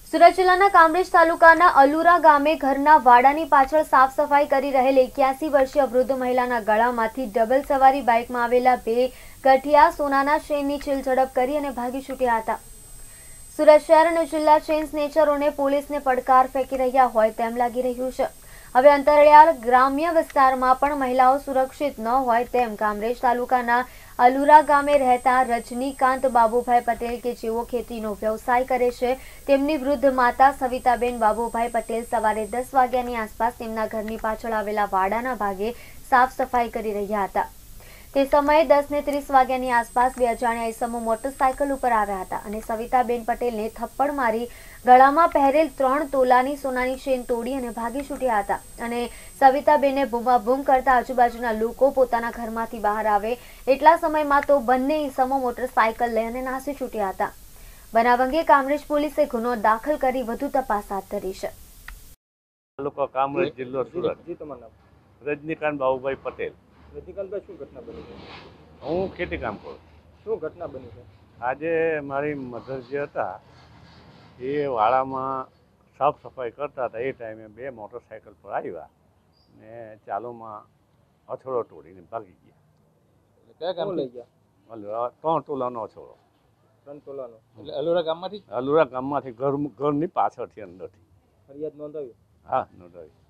સુરત જિલ્લાના કામરેજ તાલુકાના અલુરા ગામે ઘરના વાડાની પાછળ સાફ સફાઈ કરી રહેલ 81 વર્ષીય વૃદ્ધ મહિલાના ગળામાંથી ડબલ સવારી બાઇકમાં આવેલા બે ગઠિયા સોનાના ચેનની છેડછાડ કરી અને ભાગી છૂટ્યા હતા। સુરત શહેર અને જિલ્લા ચેન સ્નેચરોને પોલીસને પડકાર ફેંકી રહ્યા હોય તેમ લાગી રહ્યું છે। હવે અંતરિયાળ ગ્રામ્ય વિસ્તારમાં પણ મહિલાઓ સુરક્ષિત ન હોય તેમ કામરેજ તાલુકાના અલુરા ગામે રહેતા રજનીકાંત બાબુભાઈ પટેલ કે જેઓ ખેતીનો વ્યવસાય કરે છે તેમની વૃદ્ધ માતા સવિતાબેન બાબુભાઈ પટેલ સવારે 10 વાગ્યાની આસપાસ તેમના ઘરની પાછળ આવેલા વાડાના ભાગે સાફ સફાઈ કરી રહ્યા હતા। તે સમયે 10:30 વાગ્યાની આસપાસ બે અજાણ્યા ઈસમો મોટરસાયકલ ઉપર આવ્યા હતા અને સવિતાબેન પટેલને થપ્પડ મારી ગળામાં પહેરેલ 3 તોલાની સોનાની ચેન તોડી અને ભાગી છૂટ્યા હતા અને સવિતાબેને બૂમાબૂમ કરતા આજુબાજુના લોકો પોતાના ઘરમાંથી બહાર આવે એટલા સમયમાં તો બંને ઈસમો મોટરસાયકલ લઈ અને નાસી છૂટ્યા હતા। બનાવ અંગે કામરેજ પોલીસે ગુનો દાખલ કરી વધુ તપાસ હાથ ધરી છે। તાલુકો કામરેજ, જિલ્લો સુરત। જી તમારું નામ? રજનીકાંત બાબુભાઈ પટેલ। રજનીકાંતભાઈ, શું ઘટના બની છે? હું ખેતી કામ કરું। શું ઘટના બની છે? આજે મારી મધર જે હતા એ વાડામાં સાફ સફાઈ કરતા હતા, એ ટાઈમે બે મોટરસાયકલ પર આવ્યા ને ચાલુમાં અથોડો તોડીને ભાગી ગયા। કયા ગામ લઈ ગયા? 3 તોલાનો અથોડો। 3 તોલાનો એટલે અલુરા ગામમાંથી? અલુરા ગામમાંથી ઘરની પાછળથી અંદરથી। ફરિયાદ નોંધાવી? હા, નોંધાવી।